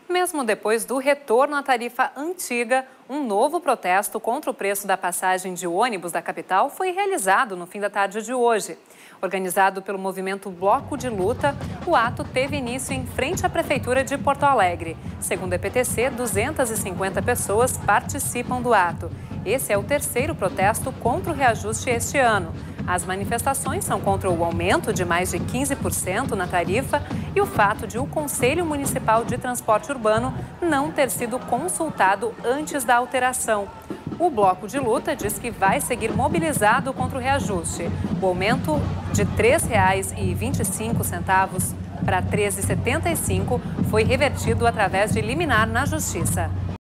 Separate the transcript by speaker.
Speaker 1: Mesmo depois do retorno à tarifa antiga, um novo protesto contra o preço da passagem de ônibus da capital foi realizado no fim da tarde de hoje. Organizado pelo movimento Bloco de Luta, o ato teve início em frente à Prefeitura de Porto Alegre. Segundo a EPTC, 250 pessoas participam do ato. Esse é o terceiro protesto contra o reajuste este ano. As manifestações são contra o aumento de mais de 15% na tarifa e o fato de o Conselho Municipal de Transporte Urbano não ter sido consultado antes da alteração. O Bloco de Luta diz que vai seguir mobilizado contra o reajuste. O aumento de R$ 3,25 para R$ 3,75 foi revertido através de liminar na Justiça.